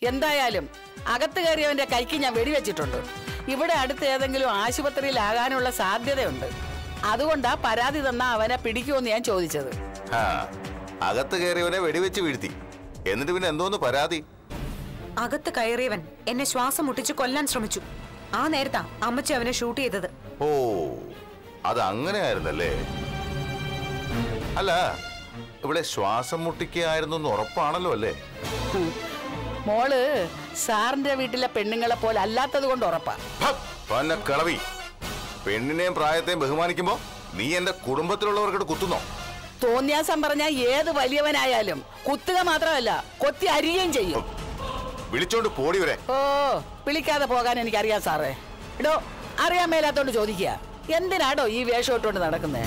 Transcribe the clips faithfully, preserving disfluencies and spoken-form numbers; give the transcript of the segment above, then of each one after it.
എന്തായാലും അകത്ത് കയറിയവന്റെ കൈക്ക് ഞാൻ വെടിവെച്ചിട്ടുണ്ട്. ഇവിടെ അടുത്ത് ഏതെങ്കിലും ആശുപത്രിയിലാകാനുള്ള സാധ്യതയുണ്ട്. അതുകൊണ്ടാ പരാതി തന്നാ അവനെ പിടിക്കുമെന്ന് ഞാൻ ചോദിച്ചത്. അകത്ത് കയറിയവനെ വെടിവെച്ച് വീഴ്ത്തി, എന്നിട്ട് പിന്നെ എന്തോന്ന് പരാതി? അകത്ത് കയറിയവൻ എന്നെ ശ്വാസം മുട്ടിച്ച് കൊല്ലാൻ ശ്രമിച്ചു. ആ നേരത്താ അമ്മച്ചി അവനെ ഷൂട്ട് ചെയ്തത്. ഓ, അത് അങ്ങനെയായിരുന്നല്ലേ? അല്ല, ഇവിടെ ശ്വാസം മുട്ടിക്കായിരുന്നു എന്ന് ഉറപ്പാണല്ലോ അല്ലേ? മോള് സാറിന്റെ വീട്ടിലെ പെണ്ണുങ്ങളെ പോലെ അല്ലാത്തത് കൊണ്ട് ഉറപ്പാ. കളവി, പെണ്ണിനെയും പ്രായത്തെയും ബഹുമാനിക്കുമ്പോ നീ എന്റെ കുടുംബത്തിലുള്ളവർക്കിട്ട് കുത്തുന്നോ? തോന്നിയാസം പറഞ്ഞാൽ ഏത് വലിയവനായാലും കുത്തുക മാത്രമല്ല കൊത്തി അരിയുകയും ചെയ്യും. വിളിച്ചോണ്ട് പോടി വരെ. ഓ, വിളിക്കാതെ പോകാൻ എനിക്കറിയാം സാറേ. ഇടോ, അറിയാൻ മേലാത്തോണ്ട് ചോദിക്കുക, എന്തിനാടോ ഈ വേഷം ഇട്ടുകൊണ്ട് നടക്കുന്നേ?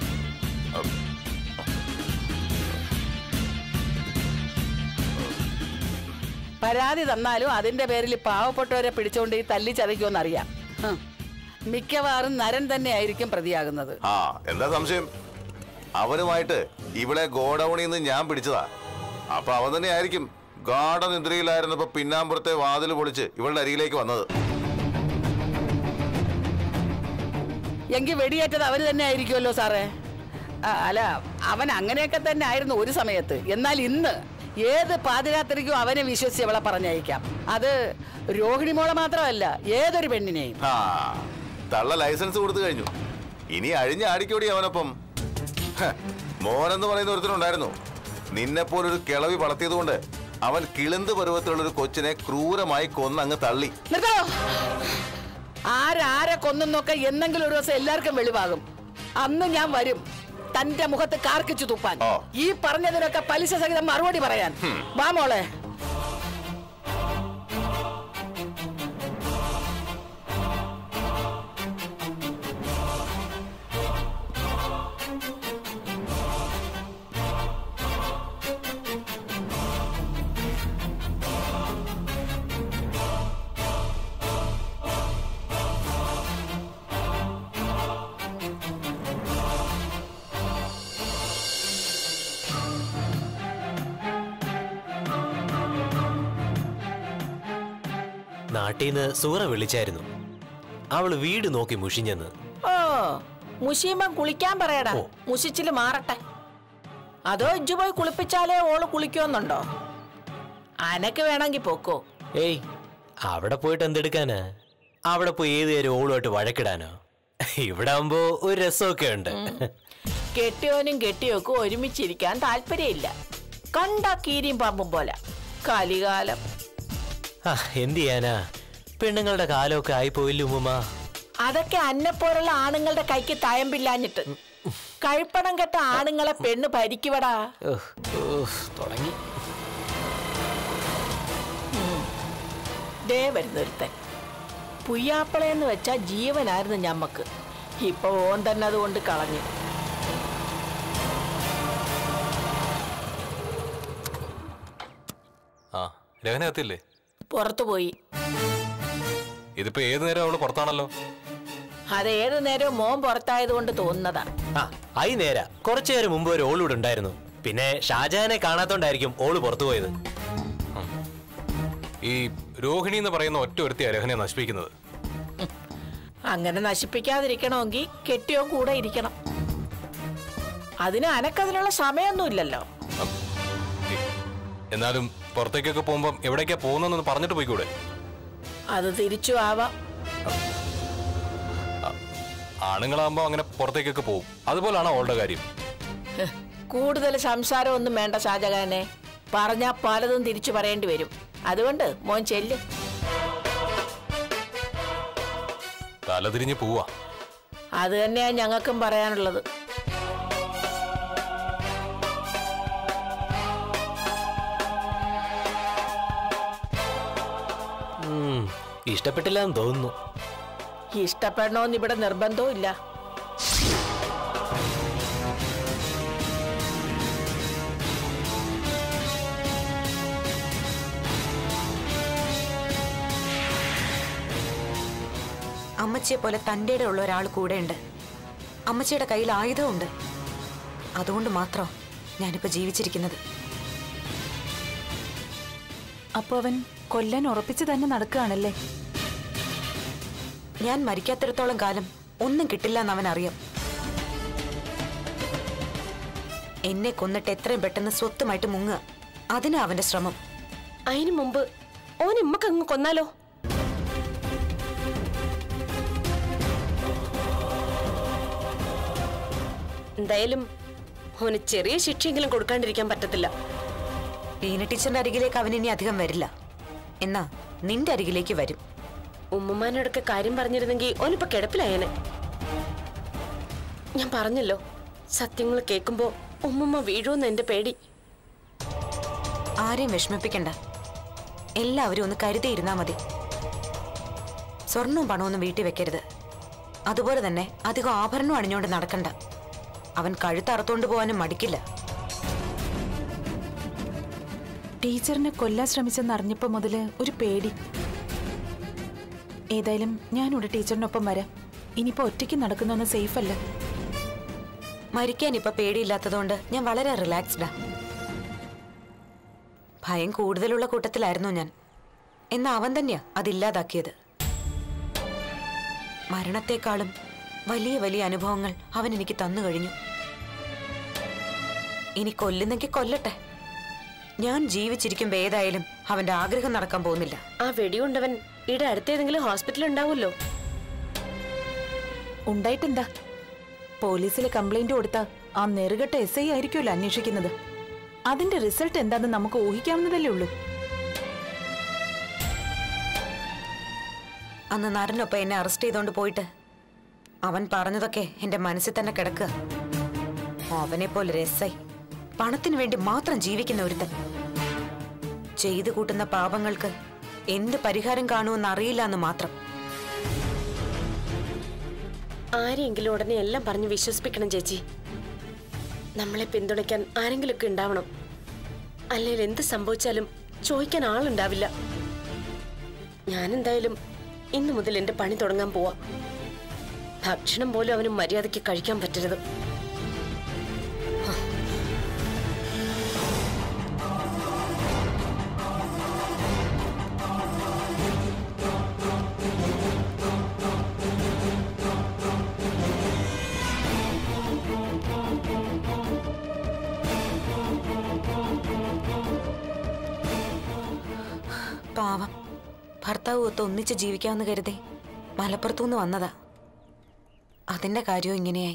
പരാതി തന്നാലും അതിന്റെ പേരിൽ പാവപ്പെട്ടവരെ പിടിച്ചോണ്ട് ഈ തല്ലി ചതയ്ക്കുമെന്നറിയാം. മിക്കവാറും നരൻ തന്നെ ആയിരിക്കും പ്രതിയാകുന്നത്. ആ, എന്താ സംശയം? അവനുമായിട്ട് ഇവിടെ ഗോഡൌണിൽ നിന്ന് ഞാൻ പിടിച്ചതാ. അപ്പൊ അവൻ തന്നെ ആയിരിക്കും ഗാഠനിദ്രയിലായിരുന്നപ്പോ പിന്നാമ്പുറത്തെ വാതിൽ പൊളിച്ച് ഇവളുടെ അരികിലേക്ക് വന്നത്. എങ്കിൽ വെടിയേറ്റത് അവന് തന്നെ ആയിരിക്കുമല്ലോ സാറേ. അല്ല, അവൻ അങ്ങനെയൊക്കെ തന്നെ ആയിരുന്നു ഒരു സമയത്ത്. എന്നാൽ ഇന്ന് ഏത് പാതിരാത്രിക്കും അവനെ വിശ്വസിച്ച് അവളെ പറഞ്ഞയക്കാം. അത് രോഹിണി മോളെ മാത്രമല്ല, ഏതൊരു പെണ്ണിനെയും. തള്ള ലൈസൻസ് കൊടുത്തു കഴിഞ്ഞു. ഇനി അഴിഞ്ഞ ആടിക്കോടി അവനൊപ്പം. മോനെന്ന് പറയുന്ന ഒരുത്തനുണ്ടായിരുന്നു. നിന്നെപ്പോലൊരു കിളവി വളർത്തിയത് കൊണ്ട് അവൻ കിളിന്ത് പരുവത്തിലുള്ളൊരു കൊച്ചിനെ ക്രൂരമായി കൊന്നങ്ങ് തള്ളി. ആരാരെ കൊന്നൊക്കെ എന്നെങ്കിലും ഒരു ദിവസം എല്ലാവർക്കും വെളിവാകും. അന്ന് ഞാൻ വരും തന്റെ മുഖത്ത് കാർക്കിച്ചു തുപ്പാൻ. ഈ പറഞ്ഞതിനൊക്കെ പലിശ സഹിതം മറുപടി പറയാൻ. വാ മോളെ. നാട്ടീന്ന് സൂറ വിളിച്ചായിരുന്നു. അവള് വീട് നോക്കി മുഷിഞ്ഞെന്ന്. ഓ, മുഷിയുമ്പം കുളിക്കാൻ പറയടാ. മുഷിച്ചില് മാറട്ടെ. അതോ ഇജ്ജു പോയി കുളിപ്പിച്ചാലേ ഓള് കുളിക്കുന്നുണ്ടോ? അനക്ക് വേണമെങ്കിൽ പോക്കോ. ഏയ്, അവിടെ പോയിട്ട് എന്തെടുക്കാനാ? അവിടെ പോയി ഏത് നേരം ഓളുമായിട്ട് വഴക്കിടാനോ? ഇവിടെ ആവുമ്പോ ഒരു രസമൊക്കെ ഉണ്ട്. കെട്ടിയോനും കെട്ടിയോക്കും ഒരുമിച്ചിരിക്കാൻ താല്പര്യമില്ല. കണ്ടാ കീരിയും പാമ്പും പോലെ. കലികാലം. എന്ത് ചെയ്യാനാ, പെണ്ണുങ്ങളുടെ കാലമൊക്കെ ആയിപ്പോയില്ല ഉമ്മുമ്മ. അതൊക്കെ അന്നെപ്പോലുള്ള ആണുങ്ങളുടെ കൈക്ക് തയമ്പില്ലാഞ്ഞിട്ട്. കഴിപ്പണം കെട്ട ആണുങ്ങളെ പെണ്ണ് ഭരിക്കുവടാ. തുടങ്ങി. ദേ വരുന്നൊരുത്തൻ. പുയ്യാപ്പളയെന്ന് വെച്ചാ ജീവനായിരുന്നു ഞമ്മക്ക്. ഇപ്പൊ ഓൻ തന്നെ അതുകൊണ്ട് കളഞ്ഞു. ആ, രഹനകത്തില്ലേ? പുറത്തു പോയി. ഇതിപ്പോ ഏത് നേരം അവള് പുറത്താണല്ലോ. അത് ഏത് നേരവും മോൻ പുറത്തായത് കൊണ്ട് തോന്നുന്നതാ. ആ, ആയി നേരാ. കുറച്ചു നേരം മുമ്പ് ഒരു ഓളൂടെ ഉണ്ടായിരുന്നു. പിന്നെ ഷാജഹാനെ കാണാത്തോണ്ടായിരിക്കും ഓള് പുറത്തു പോയത്. ഈ രോഹിണി എന്ന് പറയുന്ന ഒറ്റ ഒരുത്തിയാ രഹനെ നശിപ്പിക്കുന്നത്. അങ്ങനെ നശിപ്പിക്കാതിരിക്കണമെങ്കിൽ കെട്ടിയോ കൂടെ ഇരിക്കണം. അതിന് അനക്കതിനുള്ള സമയമൊന്നുമില്ലല്ലോ. എന്നാലും പുറത്തേക്കൊക്കെ പോകുമ്പോ എവിടേക്കാ പോകുന്നതെന്ന് പറഞ്ഞിട്ട് പോയിക്കൂടെ? അത് തിരിച്ചു ആവാം. ആണുങ്ങളാകുമ്പോ അങ്ങനെ പുറത്തേക്കൊക്കെ പോകും. അതുപോലാണോ അവളുടെ കാര്യം? കൂടുതൽ സംസാരം ഒന്നും വേണ്ട ഷാജഹാനെ. പറഞ്ഞാ പലതും തിരിച്ചു പറയേണ്ടി വരും. അതുകൊണ്ട് മോൻ ചെല്ല്. തലതിരിഞ്ഞ് പോവാ. അത് തന്നെയാ ഞങ്ങൾക്കും പറയാനുള്ളത്. ഇഷ്ടപ്പെട്ടില്ല എന്ന് തോന്നുന്നു. ഇഷ്ടപ്പെടണമെന്ന് ഇവിടെ നിർബന്ധവും ഇല്ല. അമ്മച്ചിയെ പോലെ തൻ്റെ ഉള്ള ഒരാൾ കൂടെ ഉണ്ട്. അമ്മച്ചിയുടെ കയ്യിൽ ആയുധമുണ്ട്. അതുകൊണ്ട് മാത്രം ഞാനിപ്പോ ജീവിച്ചിരിക്കുന്നത്. അപ്പൊ അവൻ കൊല്ലാൻ ഉറപ്പിച്ചു തന്നെ നടക്കുകയാണല്ലേ? ഞാൻ മരിക്കാത്തിടത്തോളം കാലം ഒന്നും കിട്ടില്ല എന്ന് അവൻ അറിയാം. എന്നെ കൊന്നിട്ട് എത്രയും പെട്ടെന്ന് സ്വത്തുമായിട്ട് മുങ്ങുക, അതിനാ അവന്റെ ശ്രമം. അതിനു മുമ്പ് ഓൻ ഇമ്മക്ക് അങ്ങ് കൊന്നാലോ? എന്തായാലും ഓന് ചെറിയ ശിക്ഷയെങ്കിലും കൊടുക്കാണ്ടിരിക്കാൻ പറ്റത്തില്ല. പീന ടീച്ചറിന്റെ അരികിലേക്ക് അവൻ ഇനി അധികം വരില്ല. എന്നാ നിന്റെ അരികിലേക്ക് വരും. ഉമ്മമാനോടൊക്കെ കാര്യം പറഞ്ഞിരുന്നെങ്കിൽ ഓനിപ്പോ കിടപ്പിലായേനെ. ഞാൻ പറഞ്ഞല്ലോ, സത്യങ്ങൾ കേൾക്കുമ്പോ ഉമ്മമ്മ വീഴുമെന്ന് എന്റെ പേടി. ആരെയും വിഷമിപ്പിക്കണ്ട. എല്ലാവരും ഒന്ന് കരുതിയിരുന്നാ മതി. സ്വർണവും പണമൊന്നും വീട്ടിൽ വെക്കരുത്. അതുപോലെ തന്നെ അധികം ആഭരണം അണിഞ്ഞുകൊണ്ട് നടക്കണ്ട. അവൻ കഴുത്തറുത്തോണ്ട് പോവാനും മടിക്കില്ല. ടീച്ചറിനെ കൊല്ലാൻ ശ്രമിച്ചെന്നറിഞ്ഞപ്പോ മുതല് ഒരു പേടി. ഏതായാലും ഞാനിവിടെ ടീച്ചറിനൊപ്പം വരാം. ഇനിയിപ്പോ ഒറ്റയ്ക്ക് നടക്കുന്നൊന്നും സേഫ് അല്ല. മരിക്കാൻ ഇപ്പൊ പേടിയില്ലാത്തതുകൊണ്ട് ഞാൻ വളരെ റിലാക്സ്ഡാ. ഭയം കൂടുതലുള്ള കൂട്ടത്തിലായിരുന്നു ഞാൻ. എന്നാ അവൻ തന്നെയാ അതില്ലാതാക്കിയത്. മരണത്തെക്കാളും വലിയ വലിയ അനുഭവങ്ങൾ അവൻ എനിക്ക് തന്നു കഴിഞ്ഞു. ഇനി കൊല്ലുന്നെങ്കിൽ കൊല്ലട്ടെ. ഞാൻ ജീവിച്ചിരിക്കുമ്പോ ഏതായാലും അവന്റെ ആഗ്രഹം നടക്കാൻ പോകുന്നില്ല. ആ വെടിയുണ്ടവൻ ഇവിടെ അടുത്തേതെങ്കിലും ഹോസ്പിറ്റൽ ഉണ്ടാവുമല്ലോ. ഉണ്ടായിട്ടെന്താ? പോലീസിൽ കംപ്ലൈന്റ് കൊടുത്താ ആ നെറുകെട്ട എസ് ഐ ആയിരിക്കുമല്ലോ അന്വേഷിക്കുന്നത്. അതിന്റെ റിസൾട്ട് എന്താന്ന് നമുക്ക് ഊഹിക്കാവുന്നതല്ലേ ഉള്ളൂ. അന്ന് നരനൊപ്പം എന്നെ അറസ്റ്റ് ചെയ്തോണ്ട് പോയിട്ട് അവൻ പറഞ്ഞതൊക്കെ എന്റെ മനസ്സിൽ തന്നെ കിടക്കുക. അവനെ പോലെ രസായി പണത്തിനു വേണ്ടി മാത്രം ജീവിക്കുന്ന ഒരുത്തൻ. ചെയ്തു കൂട്ടുന്ന പാപങ്ങൾക്ക് എന്ത് പരിഹാരം കാണുമെന്ന് അറിയില്ല എന്ന് മാത്രം. ആരെങ്കിലും ഉടനെ എല്ലാം പറഞ്ഞ് വിശ്വസിപ്പിക്കണം ചേച്ചി. നമ്മളെ പിന്തുണയ്ക്കാൻ ആരെങ്കിലുമൊക്കെ ഉണ്ടാവണം. അല്ലെങ്കിൽ എന്ത് സംഭവിച്ചാലും ചോദിക്കാൻ ആളുണ്ടാവില്ല. ഞാനെന്തായാലും ഇന്നു മുതൽ എന്റെ പണി തുടങ്ങാൻ പോവാ. ഭക്ഷണം പോലും അവന് മര്യാദയ്ക്ക് കഴിക്കാൻ പറ്റരുത്. പാവം ഭർത്താവ് ഒത്ത് ഒന്നിച്ച് ജീവിക്കാമെന്ന് കരുതി മലപ്പുറത്തുനിന്ന് വന്നതാ. അതിന്റെ കാര്യവും ഇങ്ങനെയായി.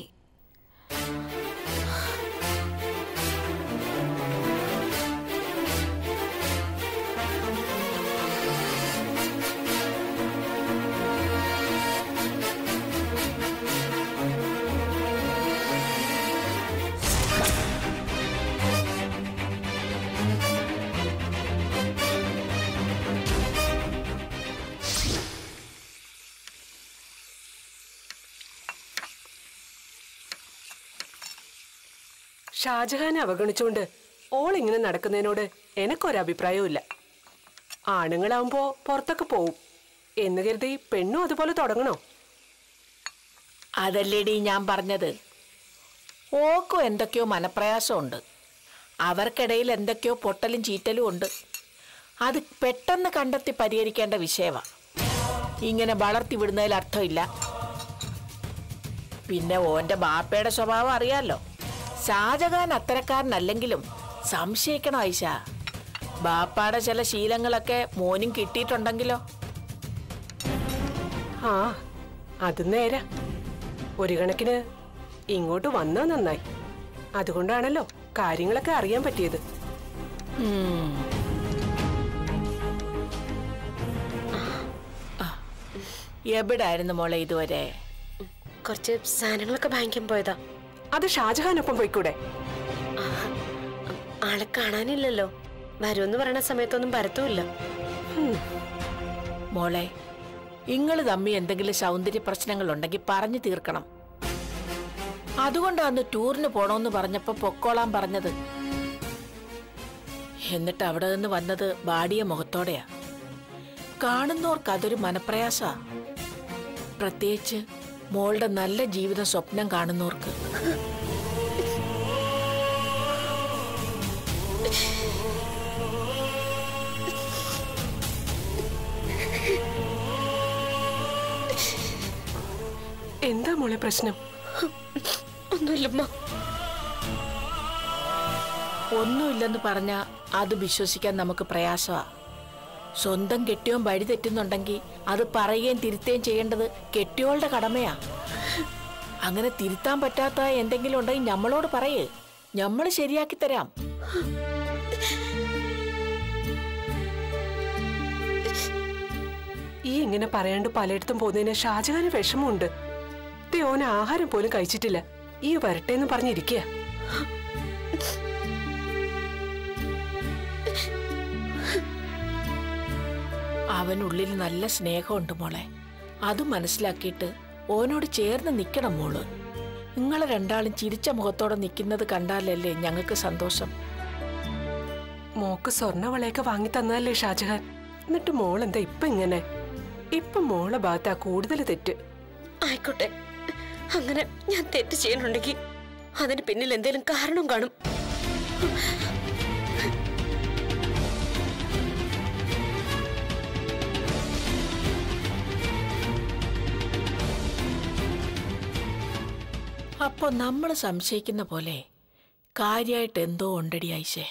ഷാജഹാനെ അവഗണിച്ചുകൊണ്ട് ഓൾ ഇങ്ങനെ നടക്കുന്നതിനോട് എനക്കൊരഭിപ്രായവും. ആണുങ്ങളാവുമ്പോ പുറത്തൊക്കെ പോവും എന്ന് കരുതി പെണ്ണും അതുപോലെ തുടങ്ങണോ? അതല്ലേടി ഞാൻ പറഞ്ഞത്. ഓക്കും എന്തൊക്കെയോ മനപ്രയാസമുണ്ട്. അവർക്കിടയിൽ എന്തൊക്കെയോ പൊട്ടലും ചീറ്റലും ഉണ്ട്. അത് പെട്ടെന്ന് കണ്ടെത്തി പരിഹരിക്കേണ്ട വിഷയമാണ്. ഇങ്ങനെ വളർത്തി വിടുന്നതിൽ അർത്ഥമില്ല. പിന്നെ ഓന്റെ ബാപ്പയുടെ സ്വഭാവം അറിയാലോ. ഷാജഹാൻ അത്തരക്കാരനല്ലെങ്കിലും സംശയിക്കണം ഐഷ. ബാപ്പാടെ ചില ശീലങ്ങളൊക്കെ മോനും കിട്ടിയിട്ടുണ്ടെങ്കിലോ? ആ അത് നേരാ. ഒരു കണക്കിന് ഇങ്ങോട്ട് വന്നാ നന്നായി. അതുകൊണ്ടാണല്ലോ കാര്യങ്ങളൊക്കെ അറിയാൻ പറ്റിയത്. എവിടായിരുന്നു മോളെ ഇതുവരെ? കുറച്ച് സാധനങ്ങളൊക്കെ ബാങ്കിൽ പോയതാ. അത് ഷാജഹാനൊപ്പം പോയിക്കൂടെ? ആളെ കാണാനില്ലല്ലോ. വരുമെന്ന് പറയണ സമയത്തൊന്നും വരത്തുമില്ല. മോളെ, ഇങ്ങള് തമ്മി എന്തെങ്കിലും സൗന്ദര്യ പ്രശ്നങ്ങൾ ഉണ്ടെങ്കിൽ പറഞ്ഞു തീർക്കണം. അതുകൊണ്ടാണ് ടൂറിന് പോണോന്ന് പറഞ്ഞപ്പോ പൊക്കോളാൻ പറഞ്ഞത്. എന്നിട്ട് അവിടെ നിന്ന് വന്നത് ബാടിയ മുഖത്തോടെയാ. കാണുന്നവർക്ക് അതൊരു മനപ്രയാസ. പ്രത്യേകിച്ച് മോളുടെ നല്ല ജീവിതം സ്വപ്നം കാണുന്നവർക്ക്. മോളെ പ്രശ്നം? ഒന്നുമില്ലമ്മ. ഒന്നുമില്ലെന്ന് പറഞ്ഞാ അത് വിശ്വസിക്കാൻ നമുക്ക് പ്രയാസമാ. സ്വന്തം കെട്ടിയോൻ വഴി തെറ്റുന്നുണ്ടെങ്കിൽ അത് പറയുകയും തിരുത്തുകയും ചെയ്യേണ്ടത് കെട്ടിയോളുടെ കടമയാ. അങ്ങനെ തിരുത്താൻ പറ്റാത്ത എന്തെങ്കിലും ഉണ്ടെങ്കിൽ നമ്മളോട് പറയേ, നമ്മൾ ശരിയാക്കി തരാം. ഈ ഇങ്ങനെ പറയാണ്ട് പലയിടത്തും പോകുന്നതിന് ഷാജഹാന് വിഷമമുണ്ട്. ഓന് ആഹാരം പോലും കഴിച്ചിട്ടില്ല. ഈ വരട്ടെന്ന് പറഞ്ഞിരിക്കുക. അവനുള്ളിൽ നല്ല സ്നേഹമുണ്ട് മോളെ. അത് മനസ്സിലാക്കിയിട്ട് ഓനോട് ചേർന്ന് നിൽക്കണം മോള്. നിങ്ങളെ രണ്ടാളും ചിരിച്ച മുഖത്തോടെ നിൽക്കുന്നത് കണ്ടാലല്ലേ ഞങ്ങൾക്ക് സന്തോഷം. മോക്ക് സ്വർണ്ണവളയൊക്കെ വാങ്ങി തന്നതല്ലേ ഷാജഹാൻ? എന്നിട്ട് മോളെന്താ ഇപ്പൊ ഇങ്ങനെ? ഇപ്പൊ മോളെ ഭാഗത്താ കൂടുതൽ തെറ്റ്. ആയിക്കോട്ടെ, അങ്ങനെ ഞാൻ തെറ്റ് ചെയ്യുന്നുണ്ടെങ്കിൽ അതിന് പിന്നിൽ എന്തെങ്കിലും കാരണം കാണും. അപ്പൊ നമ്മൾ സംശയിക്കുന്ന പോലെ കാര്യമായിട്ട് എന്തോ ഉണ്ടടി ആയിഷേ.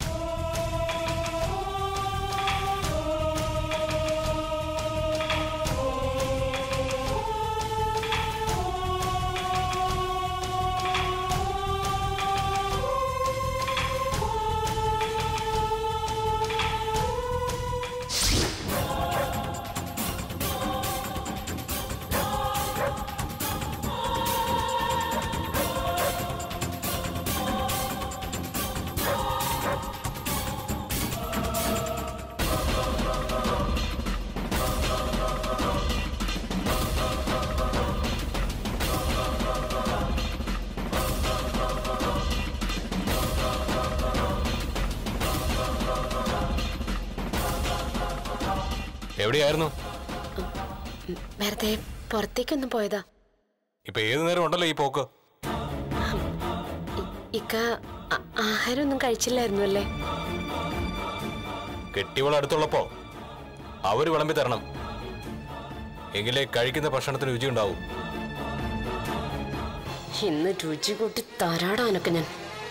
എവിടെയായിരുന്നു? വെറുതെ പുറത്തേക്കൊന്നും പോയതാ. ഇപ്പൊ ഏതു നേരം ഉണ്ടല്ലോ ഈ പോക്ക്. ഇക്ക ആഹാരം ഒന്നും കഴിച്ചില്ലായിരുന്നു അല്ലേ? കെട്ടിയോൾ അടുത്തുള്ളപ്പോ അവര് വിളമ്പി തരണം, എങ്കിലേ കഴിക്കുന്ന ഭക്ഷണത്തിന് രുചി ഉണ്ടാവും. ഇന്ന് രുചി കൂട്ടി തരാടാനൊക്കെ ഞാൻ.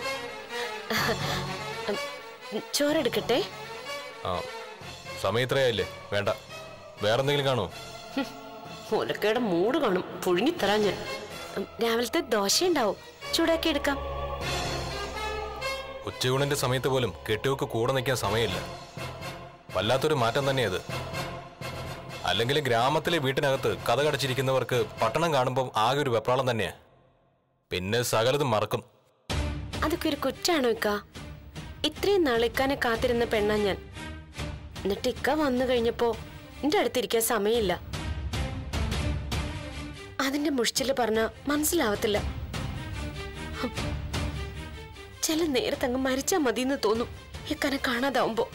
ചോറെടുക്കട്ടെ? ആ, സമയത്രയായില്ലേ? വേണ്ട, വേറെന്തെങ്കിലും കാണോ? മുലക്കയുടെ മൂട് കാണും, പുഴുങ്ങിത്തരാൻ ഞാൻ. രാവിലത്തെ ദോശ ഉണ്ടാവും, ചൂടാക്കി എടുക്കാം. ഉച്ചയൂണിന്റെ സമയത്ത് പോലും കെട്ടിയോക്ക് കൂടെ നിൽക്കാൻ സമയമില്ല. വല്ലാത്തൊരു മാറ്റം തന്നെയത്. അല്ലെങ്കിൽ ഗ്രാമത്തിലെ വീട്ടിനകത്ത് കഥ കടച്ചിരിക്കുന്നവർക്ക് പട്ടണം കാണുമ്പോൾ ആകെ ഒരു വെപ്രാളം തന്നെയാ. പിന്നെ സകലതും മറക്കും. അതൊക്കെ ഒരു കുറ്റാണോ ഇക്ക? ഇത്രയും നാളിക്കാനെ കാത്തിരുന്ന പെണ്ണാ ഞാൻ. എന്നിട്ട് ഇക്ക വന്നു കഴിഞ്ഞപ്പോ എന്റെ അടുത്തിരിക്കാൻ സമയമില്ല. അതിന്റെ മുഷിച്ചില് പറഞ്ഞ മനസ്സിലാവത്തില്ല. ചില നേരത്തങ്ങ് മരിച്ചാ മതിയെന്ന് തോന്നും ഇക്കനെ കാണാതാവുമ്പോ.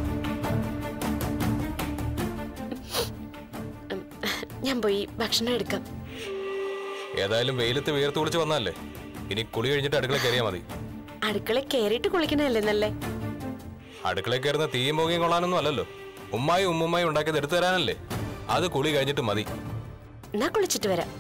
ഞാൻ പോയി ഭക്ഷണം എടുക്കാം. ഏതായാലും വെയിലത്ത് വീർത്ത് കുളിച്ച് വന്നല്ലേ, ഇനി കുളി കഴിഞ്ഞിട്ട് അടുക്കള കയറിയാ മതി. അടുക്കള കയറിയിട്ട് കുളിക്കണല്ലേ നല്ലേ? അടുക്കളയിൽ കയറുന്ന തീയും പോകിയും കൊള്ളാനൊന്നും അല്ലല്ലോ. ഉമ്മായും ഉമ്മുമ്മായും ഉണ്ടാക്കിയത് എടുത്തു തരാനല്ലേ. അത് കുളി കഴിഞ്ഞിട്ട് മതി. എന്നാ കുളിച്ചിട്ട് വരാം.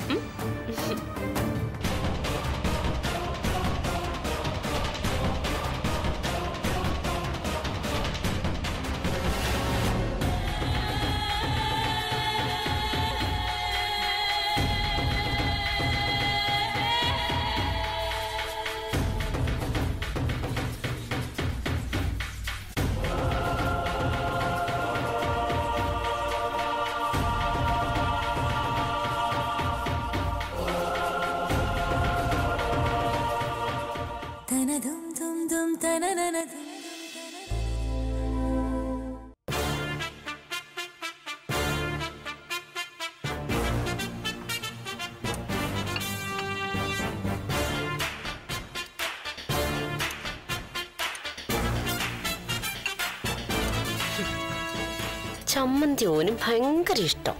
ചമ്മന്തി ഓനും ഭയങ്കര ഇഷ്ടം.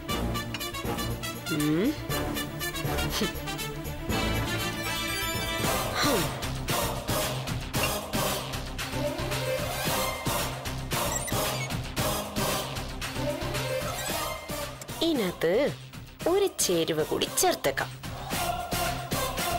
ഇതിനകത്ത് ഒരു ചേരുവ കൂടി ചേർത്തേക്കാം.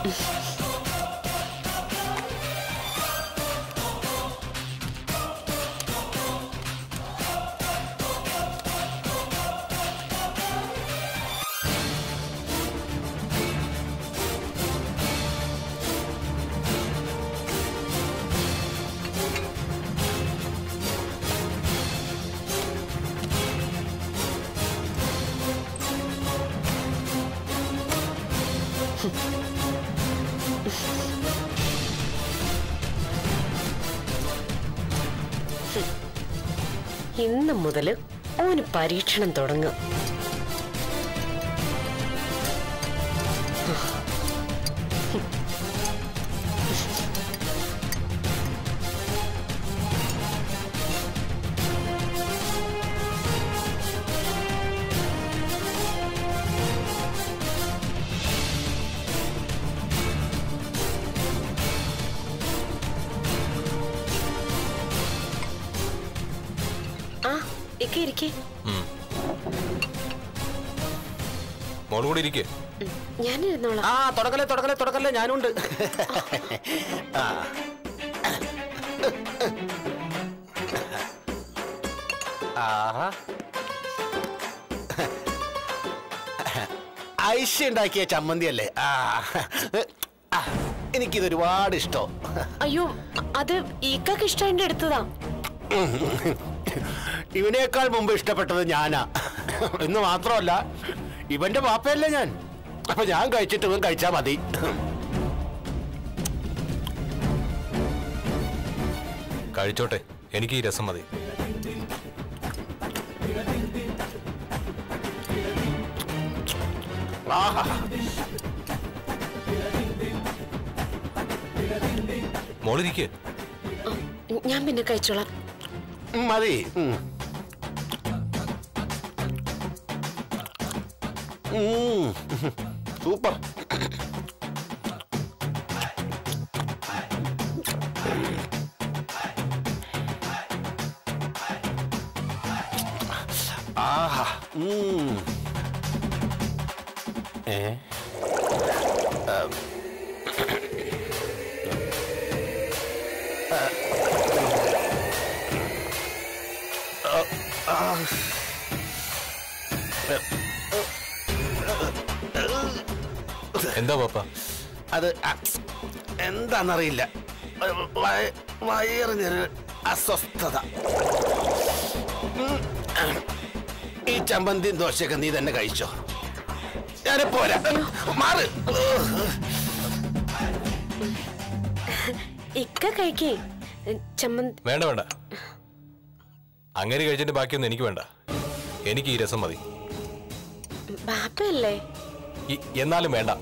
ഇന്ന് മുതല് ഓന് പരീക്ഷണം തുടങ്ങും. മോള് കൂടി ഇരിക്കേ. ഞാൻ ഇരുന്നോളാം. ആ തുടക്കല്ലേ തുടക്കല്ലേ തുടക്കല്ലേ ഞാനുണ്ട്. ആഹാ ഐശ്യ ഉണ്ടാക്കിയ ചമ്മന്തി അല്ലേ? ആ എനിക്കിത് ഒരുപാട് ഇഷ്ടം. അയ്യോ അത് ഈക്കാക്ക് ഇഷ്ടം എടുത്തതാ. ഇവനേക്കാൾ മുമ്പ് ഇഷ്ടപ്പെട്ടത് ഞാനാ. എന്ന് മാത്രമല്ല ഇവന്റെ വാപ്പയല്ലേ ഞാൻ. അപ്പൊ ഞാൻ കഴിച്ചിട്ട് ഇവൻ കഴിച്ചാ മതി. കഴിച്ചോട്ടെ, എനിക്ക് ഈ രസം മതി. മോളിരിക്കേ. ഞാൻ പിന്നെ കഴിച്ചോളാം. മതി. സൂപ്പർ. ആഹാ. ഏ എന്താ പാപ്പ? അത് എന്താന്നറിയില്ല, വയറിനൊരു അസ്വസ്ഥത. ഈ ചമ്മന്തിയും ദോശയൊക്കെ നീ തന്നെ കഴിച്ചോ, ഞാൻ പോരാ. മാറ്. ഇക്ക കഴിക്കേ ചമ്മന്തി. വേണ്ട വേണ്ട, അങ്ങനെ കഴിച്ചിട്ട് ബാക്കിയൊന്നും എനിക്ക് വേണ്ട. എനിക്ക് ഈ രസം മതി. ബാപ്പയല്ലേ? എന്നാലും വേണ്ട.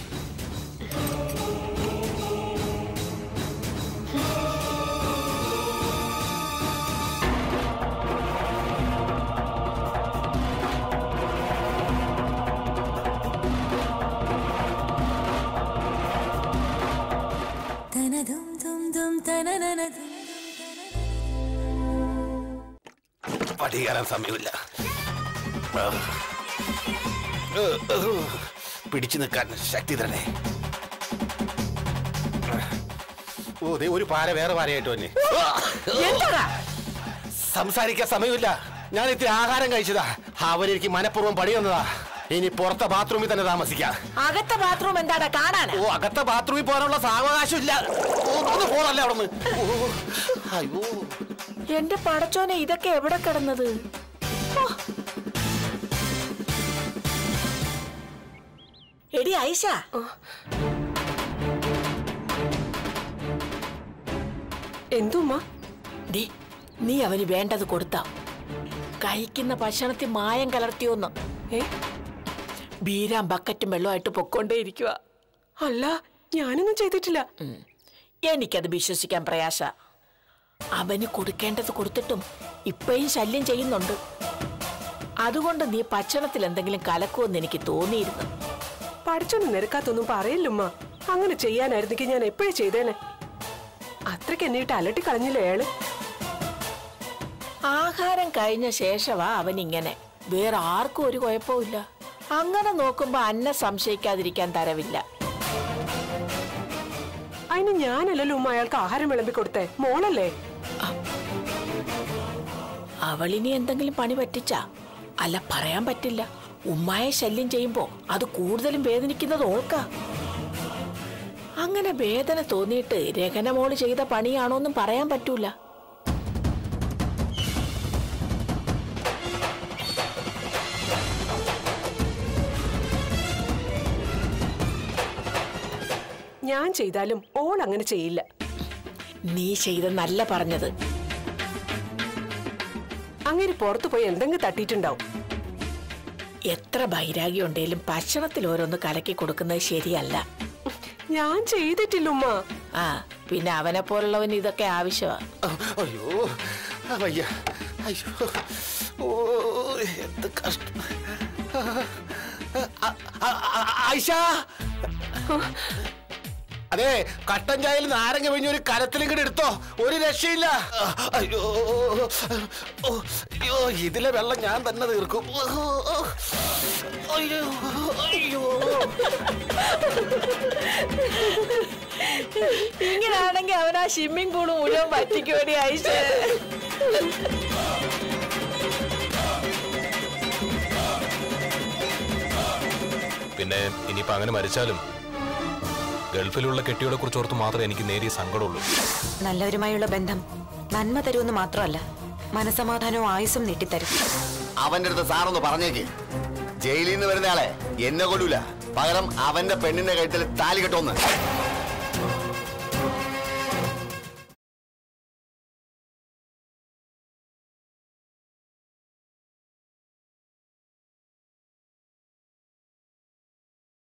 പഠിക്കാനും സമയമില്ല, പിടിച്ചു നിൽക്കാൻ ശക്തി തന്നെ. ഓ ദേ ഒരു പാര വേറെ പാരയായിട്ട് തന്നെ. സംസാരിക്കാൻ സമയമില്ല, ഞാൻ ഇത്തിരി ആഹാരം കഴിച്ചതാ. അവരെനിക്ക് മനഃപൂർവ്വം പണി തന്നതാ. ഇനി പുറത്തെ ബാത്റൂമിൽ തന്നെ താമസിക്കാം. അകത്തെ ബാത്റൂം എന്താണ് കാണാൻ? ഓ അകത്തെ ബാത്റൂമിൽ പോകാനുള്ള സാവകാശം ഇല്ല. ഒന്ന് പോണല്ലേ അവിടെ നിന്ന്. അയ്യോ എന്റെ പടച്ചോനെ, ഇതൊക്കെ എവിടെ കിടന്നത്? എടി ഐഷ, എന്തുമ്മ? ഡി നീ അവന് വേണ്ടത് കൊടുത്താ? കഴിക്കുന്ന ഭക്ഷണത്തിൽ മായം കലർത്തിയോന്ന്. ഏ ബീരാൻ ബക്കറ്റും വെള്ളമായിട്ട് പൊക്കോണ്ടേയിരിക്കുക. അല്ല, ഞാനൊന്നും ചെയ്തിട്ടില്ല. എനിക്കത് വിശ്വസിക്കാൻ പ്രയാസ. അവന് കൊടുക്കേണ്ടത് കൊടുത്തിട്ടും ഇപ്പോഴും ശല്യം ചെയ്യുന്നുണ്ട്. അതുകൊണ്ട് നീ ഭക്ഷണത്തിൽ എന്തെങ്കിലും കലക്കുമെന്ന് എനിക്ക് തോന്നിയിരുന്നു. പഠിച്ചൊന്നും നിരക്കാത്തൊന്നും പറയില്ലുമ്മ. അങ്ങനെ ചെയ്യാനായിരുന്നെങ്കിൽ ഞാൻ എപ്പോഴും ചെയ്തേനെ. അത്രയ്ക്ക് എന്നിട്ട് അലട്ടി കളഞ്ഞില്ല അയാള്. ആഹാരം കഴിഞ്ഞ ശേഷവാ അവനിങ്ങനെ. വേറെ ആർക്കും ഒരു കുഴപ്പമില്ല. അങ്ങനെ നോക്കുമ്പോ അന്നെ സംശയിക്കാതിരിക്കാൻ തരവില്ല. അതിന് ഞാനല്ലല്ലോ ഉമ്മ അയാൾക്ക് ആഹാരം വിളമ്പി കൊടുത്തേ, മോളല്ലേ? അവളിനി എന്തെങ്കിലും പണി പറ്റിച്ചാ? അല്ല, പറയാൻ പറ്റില്ല. ഉമ്മായെ ശല്യം ചെയ്യുമ്പോ അത് കൂടുതലും വേദനിക്കുന്നത് ഓൾക്കാ. അങ്ങനെ വേദന തോന്നിയിട്ട് രഹനമോള് ചെയ്ത പണിയാണോന്നും പറയാൻ പറ്റൂല. ഞാൻ ചെയ്താലും ഓൾ അങ്ങനെ ചെയ്യില്ല. നീ ചെയ്ത നല്ല പറഞ്ഞത്. അങ്ങനെ പുറത്തു പോയി എന്തെങ്കിലും തട്ടിയിട്ടുണ്ടാവും. എത്ര വൈരാഗ്യം ഉണ്ടെങ്കിലും ഭക്ഷണത്തിൽ ഓരോന്ന് കലക്കി കൊടുക്കുന്നത് ശരിയല്ല. ഞാൻ ചെയ്തിട്ടില്ല ഉമ്മ. ആ, പിന്നെ അവനെ പോലുള്ളവന് ഇതൊക്കെ ആവശ്യമാ. അയ്യോ വയ്യ, അയ്യോ, ഓ എന്ത് കഷ്ടം. ആയിഷ, അതെ, കട്ടൻ ചായയിൽ നാരങ്ങ പിഴിഞ്ഞ ഒരു കരത്തിലും കൂടെ എടുത്തോ, ഒരു രക്ഷയില്ല. അയ്യോ അയ്യോ, ഇതിലെ വെള്ളം ഞാൻ തന്നെ തീർക്കും. അയ്യോ അയ്യോ, ഇങ്ങനാണെങ്കിൽ അവൻ ആ സ്വിമ്മിംഗ് പൂള് മുഴുവൻ പറ്റിക്കോടി ആയിഷ. പിന്നെ ഇനിയിപ്പോ അങ്ങനെ മരിച്ചാലും ഗൾഫിലുള്ള കെട്ടിയോടെ കുറിച്ച് ഓർത്ത് മാത്രമേ എനിക്ക് നേരിയ സങ്കടമുള്ളൂ. നല്ലവരുമായുള്ള ബന്ധം നന്മ തരുമെന്ന് മാത്രമല്ല, മനസമാധാനവും ആയുസും നീട്ടിത്തരും. അവന്റെ അടുത്ത് സാറൊന്ന് പറഞ്ഞേക്ക്, ജയിലിൽ നിന്ന് വരുന്നയാളെ എന്നെ കൊല്ലൂല, പകരം അവന്റെ പെണ്ണിന്റെ കഴുത്തിൽ താലി കെട്ടോന്ന്.